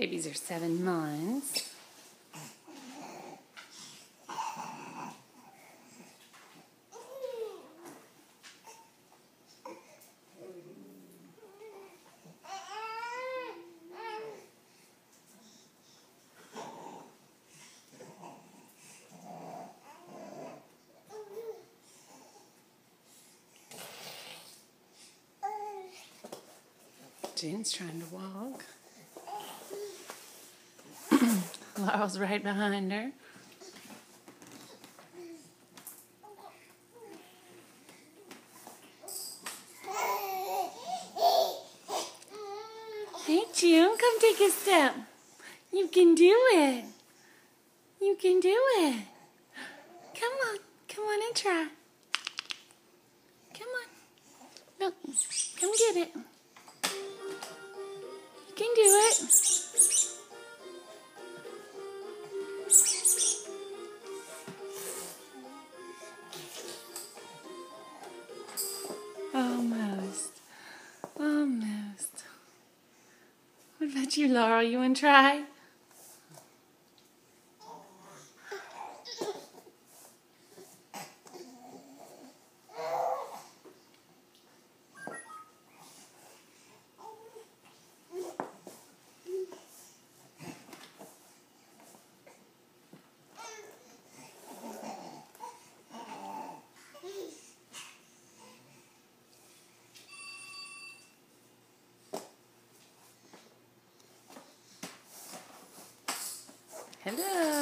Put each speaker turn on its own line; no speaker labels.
Babies are 7 months. Jane's trying to walk. Laurel's right behind her. Hey June, come take a step. You can do it. You can do it. Come on and try. Come on. Look, come get it. You can do it. Almost. Almost. What about you, Laurel? You want to try? Hello.